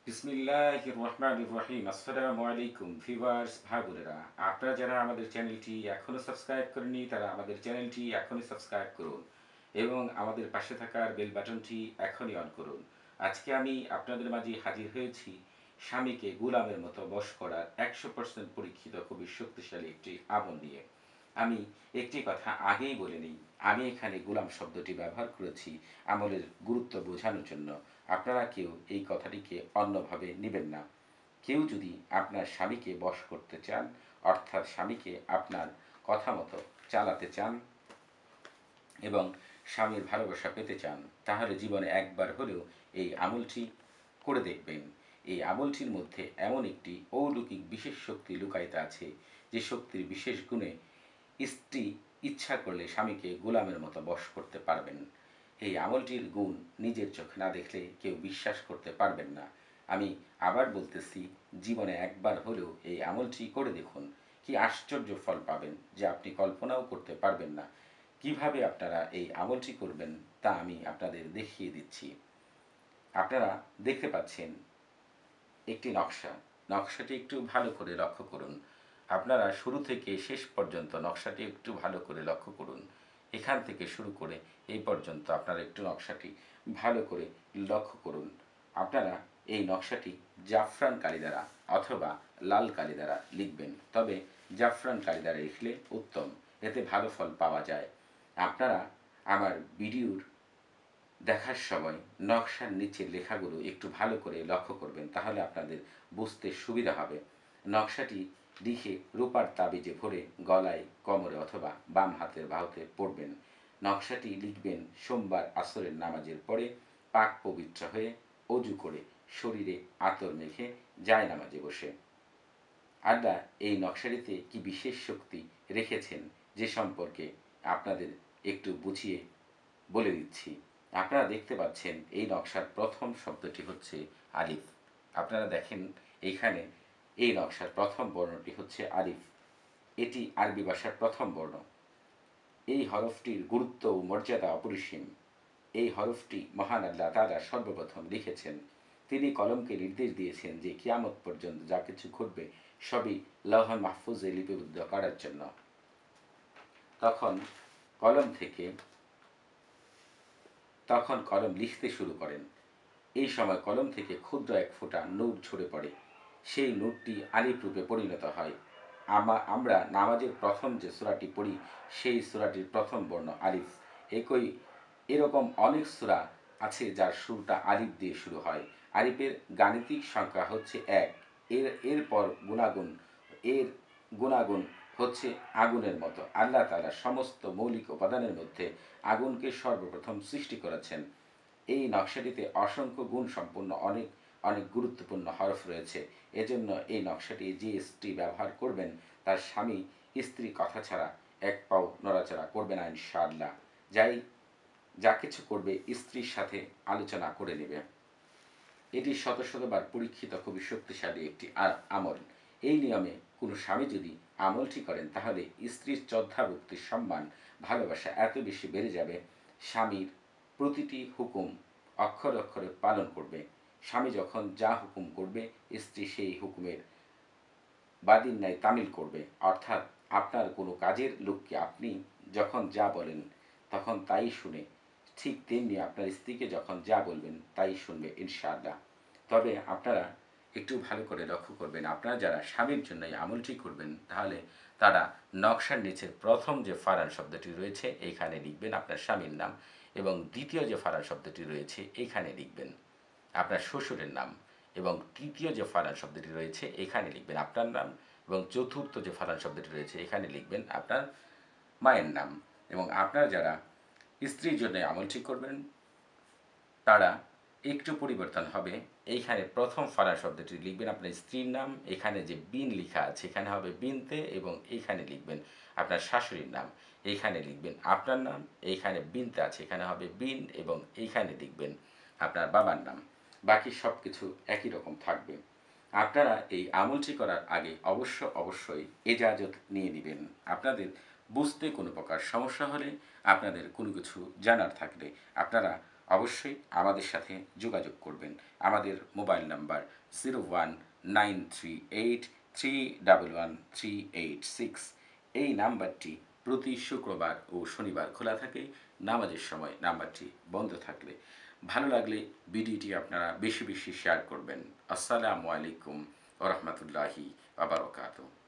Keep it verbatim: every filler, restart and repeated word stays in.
বিসমিল্লাহির রহমানির রহিম। আসসালামু আলাইকুম ভিউয়ার্স, ভাই বোনেরা, আপনারা যারা আমাদের চ্যানেলটি এখনও সাবস্ক্রাইব করেননি তারা আমাদের চ্যানেলটি এখনই সাবস্ক্রাইব করুন এবং আমাদের পাশে থাকার বেল বাটনটি এখনই অন করুন। আজকে আমি আপনাদের মাঝে হাজির হয়েছি স্বামীকে গোলামের মতো বশ করার একশো পার্সেন্ট পরীক্ষিত খুবই শক্তিশালী একটি আমল নিয়ে। আমি একটি কথা আগেই বলে নিই, আমি এখানে গোলাম শব্দটি ব্যবহার করেছি আমলের গুরুত্ব বোঝানোর জন্য। আপনারা কেউ এই কথাটিকে অন্যভাবে নেবেন না। কেউ যদি আপনার স্বামীকে বশ করতে চান, অর্থাৎ স্বামীকে আপনার কথা মতো চালাতে চান এবং স্বামীর ভালোবাসা পেতে চান, তাহলে জীবনে একবার হলেও এই আমলটি করে দেখবেন। এই আমলটির মধ্যে এমন একটি অলৌকিক বিশেষ শক্তি লুকায়িত আছে, যে শক্তির বিশেষ গুণে স্ত্রী ইচ্ছা করলে স্বামীকে গোলামের মতো বশ করতে পারবেন। এই আমলটির গুণ নিজের চোখে না দেখলে কেউ বিশ্বাস করতে পারবেন না। আমি আবার বলতেছি, জীবনে একবার হলেও এই আমলটি করে দেখুন। কি আশ্চর্য ফল পাবেন, যা আপনি কল্পনাও করতে পারবেন না। কিভাবে আপনারা এই আমলটি করবেন তা আমি আপনাদের দেখিয়ে দিচ্ছি। আপনারা দেখতে পাচ্ছেন একটি নকশা। নকশাটি একটু ভালো করে লক্ষ্য করুন। আপনারা শুরু থেকে শেষ পর্যন্ত নকশাটি একটু ভালো করে লক্ষ্য করুন। এখান থেকে শুরু করে এই পর্যন্ত আপনারা একটু নকশাটি ভালো করে লক্ষ্য করুন। আপনারা এই নকশাটি জাফরান কালি দ্বারা অথবা লাল কালি দ্বারা লিখবেন, তবে জাফরান কালি দ্বারা লিখলে উত্তম, এতে ভালো ফল পাওয়া যায়। আপনারা আমার ভিডিওর দেখার সময় নকশার নিচের লেখাগুলো একটু ভালো করে লক্ষ্য করবেন, তাহলে আপনাদের বুঝতে সুবিধা হবে। নকশাটি লিখে রূপার তাবিজে ভরে গলায়, কোমরে অথবা বাম হাতের বাহুতে পড়বেন। নকশাটি লিখবেন সোমবার আসরের নামাজের পরে পাক পবিত্র হয়ে অজু করে শরীরে আতর মেখে যায় নামাজে বসে। আল্লাহ এই নকশাটিতে কি বিশেষ শক্তি রেখেছেন, যে সম্পর্কে আপনাদের একটু বুঝিয়ে বলে দিচ্ছি। আপনারা দেখতে পাচ্ছেন এই নকশার প্রথম শব্দটি হচ্ছে আলিফ। আপনারা দেখেন এইখানে এই নকশার প্রথম বর্ণটি হচ্ছে আলিফ। এটি আরবি ভাষার প্রথম বর্ণ। এই হরফটির গুরুত্ব ও মর্যাদা অপরিসীম। এই হরফটি মহান আল্লাহ তাআলা সর্বপ্রথম লিখেছেন। তিনি কলমকে নির্দেশ দিয়েছেন যে কিয়ামত পর্যন্ত যা কিছু ঘটবে সবই লওহে মাহফুজে লিপিবদ্ধ করার জন্য। তখন কলম থেকে তখন কলম লিখতে শুরু করেন। এই সময় কলম থেকে ক্ষুদ্র এক ফোঁটা নূর ঝরে পড়ে। সেই নূরটি আলিফ রূপে পরিণত হয়। আমা আমরা নামাজের প্রথম যে সূরাটি পড়ি, সেই সূরাটির প্রথম বর্ণ আলিফ। একই এরকম অনেক সূরা আছে যার শুরুটা আলিফ দিয়ে শুরু হয়। আলিফের গাণিতিক সংখ্যা হচ্ছে এক। এর এরপর গুণাগুণ এর গুণাগুণ হচ্ছে আগুনের মতো। আল্লাহ তাআলা সমস্ত মৌলিক উপাদানের মধ্যে আগুনকে সর্বপ্রথম সৃষ্টি করেছেন। এই নকশাটিতে অসংখ্য গুণ সম্পন্ন অনেক অনেক গুরুত্বপূর্ণ হরফ রয়েছে। এজন্য এই নকশাটি যে স্ত্রী ব্যবহার করবেন, তার স্বামী স্ত্রী কথা ছাড়া এক পাও নড়াচড়া করবে না ইনশাআল্লাহ। যাই যা কিছু করবে স্ত্রীর সাথে আলোচনা করে নেবে। এটি শত শতবার পরীক্ষিত খুবই শক্তিশালী একটি আমল। এই নিয়মে কোনো স্বামী যদি আমলটি করেন, তাহলে স্ত্রীর শ্রদ্ধাভক্তির সম্মান ভালোবাসা এত বেশি বেড়ে যাবে, স্বামীর প্রতিটি হুকুম অক্ষরে অক্ষরে পালন করবে। স্বামী যখন যা হুকুম করবে, স্ত্রী সেই হুকুমের বাদীর ন্যায় তামিল করবে। অর্থাৎ আপনার কোনো কাজের লোককে আপনি যখন যা বলেন তখন তাই শুনে, ঠিক তেমনি আপনার স্ত্রীকে যখন যা বলবেন তাই শুনবে ইনশাআল্লাহ। তবে আপনারা একটু ভালো করে লক্ষ্য করবেন, আপনারা যারা স্বামীর জন্য এই আমলটি করবেন, তাহলে তারা নকশার নিচের প্রথম যে ফারান শব্দটি রয়েছে এইখানে লিখবেন আপনার স্বামীর নাম, এবং দ্বিতীয় যে ফারান শব্দটি রয়েছে এইখানে লিখবেন আপনার শ্বশুরের নাম, এবং তৃতীয় যে ফারান শব্দটি রয়েছে এখানে লিখবেন আপনার নাম, এবং চতুর্থ যে ফারান শব্দটি রয়েছে এখানে লিখবেন আপনার মায়ের নাম। এবং আপনারা যারা স্ত্রীর জন্য আমলটি করবেন, তারা একটু পরিবর্তন হবে। এইখানে প্রথম ফারান শব্দটি লিখবেন আপনার স্ত্রীর নাম, এখানে যে বিন লেখা আছে এখানে হবে বিনতে, এবং এইখানে লিখবেন আপনার শাশুড়ির নাম, এইখানে লিখবেন আপনার নাম, এইখানে বিনতে আছে এখানে হবে বিন, এবং এইখানে লিখবেন আপনার বাবার নাম। বাকি সব কিছু একই রকম থাকবে। আপনারা এই আমলটি করার আগে অবশ্য অবশ্যই এজাজত নিয়ে নেবেন। আপনাদের বুঝতে কোনো প্রকার সমস্যা হলে, আপনাদের কোনো কিছু জানার থাকলে আপনারা অবশ্যই আমাদের সাথে যোগাযোগ করবেন। আমাদের mobile number zero one nine three eight three double one three eight six. এই নাম্বারটি প্রতি শুক্রবার ও শনিবার খোলা থাকে, নামাজের সময় নাম্বারটি বন্ধ থাকলে। ভালো লাগলে ভিডিওটি আপনারা বেশি বেশি শেয়ার করবেন। আসসালামু আলাইকুম ওয়া রাহমাতুল্লাহি ওয়া বারাকাতুহু।